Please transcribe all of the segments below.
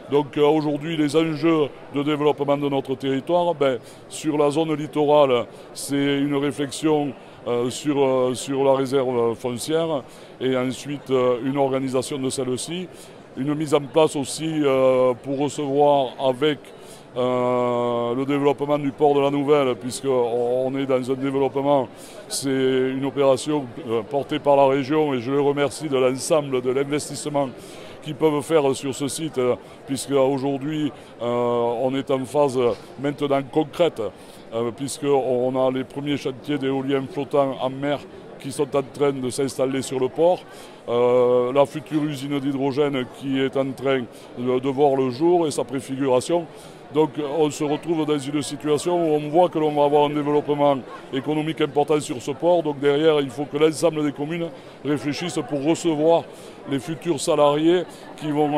Donc aujourd'hui, les enjeux de développement de notre territoire, sur la zone littorale, c'est une réflexion sur la réserve foncière et ensuite une organisation de celle-ci, une mise en place aussi pour recevoir avec le développement du port de la Nouvelle, puisqu'on est dans un développement, c'est une opération portée par la région et je les remercie de l'ensemble de l'investissement qu'ils peuvent faire sur ce site, puisqu'aujourd'hui on est en phase maintenant concrète, puisqu'on a les premiers chantiers d'éoliennes flottants en mer qui sont en train de s'installer sur le port, la future usine d'hydrogène qui est en train de voir le jour et sa préfiguration. Donc on se retrouve dans une situation où on voit que l'on va avoir un développement économique important sur ce port. Donc derrière, il faut que l'ensemble des communes réfléchissent pour recevoir les futurs salariés qui vont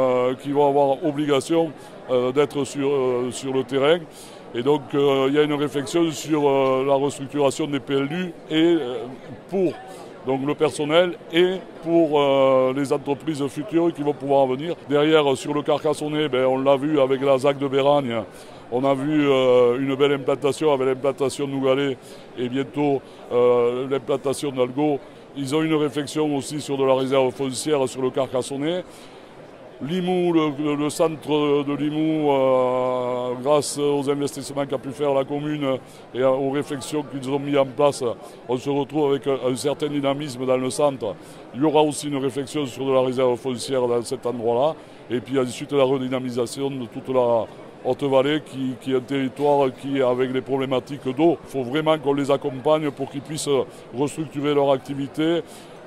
avoir obligation d'être sur le terrain. Et donc il y a une réflexion sur la restructuration des PLU et pour donc le personnel et pour les entreprises futures qui vont pouvoir venir. Derrière, sur le Carcassonnais, on l'a vu avec la ZAC de Béragne, on a vu une belle implantation avec l'implantation de Nougalet et bientôt l'implantation d'Algo. Ils ont une réflexion aussi sur de la réserve foncière sur le Carcassonnais. Limoux, le centre de Limoux, grâce aux investissements qu'a pu faire la commune et aux réflexions qu'ils ont mis en place, on se retrouve avec un certain dynamisme dans le centre. Il y aura aussi une réflexion sur de la réserve foncière dans cet endroit-là. Et puis ensuite la redynamisation de toute la Haute-Vallée qui est un territoire qui, avec les problématiques d'eau, il faut vraiment qu'on les accompagne pour qu'ils puissent restructurer leur activité,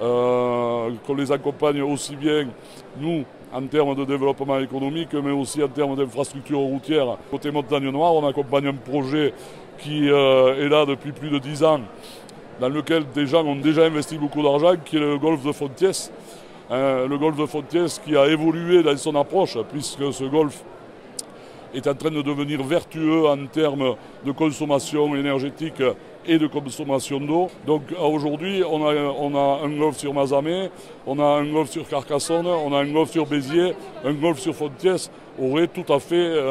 qu'on les accompagne aussi bien, nous, en termes de développement économique, mais aussi en termes d'infrastructures routières. Côté Montagne Noire, on accompagne un projet qui est là depuis plus de 10 ans, dans lequel des gens ont déjà investi beaucoup d'argent, qui est le golfe de Fontiès. Le golfe de Fontiès qui a évolué dans son approche, puisque ce golfe est en train de devenir vertueux en termes de consommation énergétique et de consommation d'eau. Donc aujourd'hui, on a un golfe sur Mazamet, on a un golfe sur Carcassonne, on a un golfe sur Béziers, un golfe sur Fontiès aurait tout à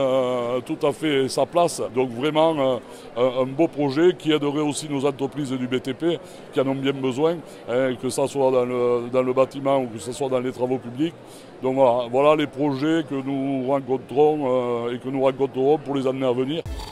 fait sa place. Donc vraiment un beau projet qui aiderait aussi nos entreprises du BTP qui en ont bien besoin, que ce soit dans le bâtiment ou que ce soit dans les travaux publics. Donc voilà les projets que nous rencontrons et que nous rencontrerons pour les années à venir.